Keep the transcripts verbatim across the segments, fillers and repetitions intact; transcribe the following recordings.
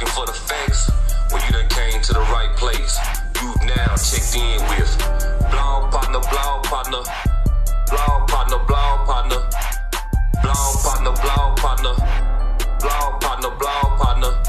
looking for the facts, well, you done came to the right place. You've now checked in with blog partner, blog partner, blog partner, blog partner, blog partner, blog partner, blog partner, blog partner.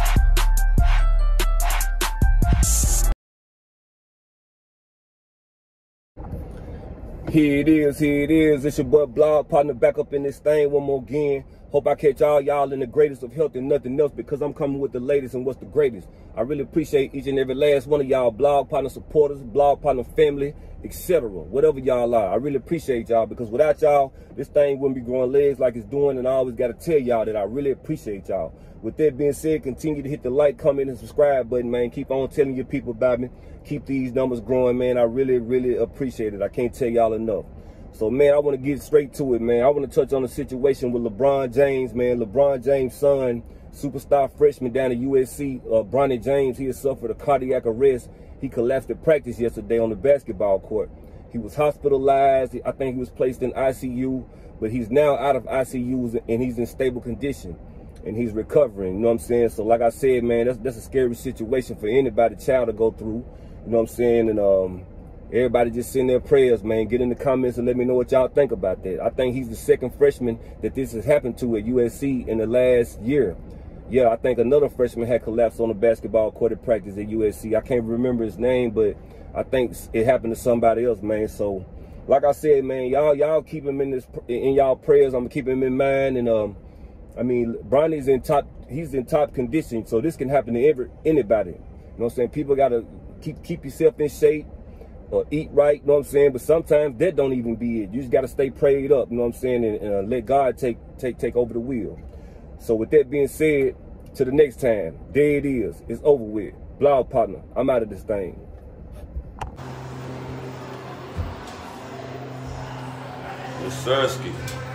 Here it is, here it is. It's your boy Blog Partner back up in this thing one more again. Hope I catch all y'all in the greatest of health and nothing else, because I'm coming with the latest and what's the greatest. I really appreciate each and every last one of y'all Blog Partner supporters, Blog Partner family, et cetera. Whatever y'all are, I really appreciate y'all, because without y'all, this thing wouldn't be growing legs like it's doing, and I always got to tell y'all that I really appreciate y'all. With that being said, continue to hit the like, comment, and subscribe button, man. Keep on telling your people about me. Keep these numbers growing, man. I really, really appreciate it. I can't tell y'all enough. So, man, I want to get straight to it, man. I want to touch on the situation with LeBron James, man. LeBron James' son, superstar freshman down at U S C, uh, Bronny James, he has suffered a cardiac arrest. He collapsed at practice yesterday on the basketball court. He was hospitalized. I think he was placed in I C U, but he's now out of I C U and he's in stable condition. And he's recovering, you know what I'm saying? So like I said, man, that's, that's a scary situation for anybody, child, to go through, you know what I'm saying? And um, everybody just send their prayers, man. Get in the comments and let me know what y'all think about that. I think he's the second freshman that this has happened to at U S C in the last year. Yeah, I think another freshman had collapsed on the basketball court at practice at U S C. I can't remember his name, but I think it happened to somebody else, man. So like I said, man, y'all y'all keep him in this in y'all prayers. I'm gonna keep him in mind. And um I mean, Bronny's in top, he's in top condition, so this can happen to every, anybody. You know what I'm saying? People got to keep keep yourself in shape, or eat right, you know what I'm saying? But sometimes that don't even be it. You just got to stay prayed up, you know what I'm saying? And, and uh, let God take, take, take over the wheel. So with that being said, to the next time, there it is. It's over with. Blog Partner, I'm out of this thing. Sirski.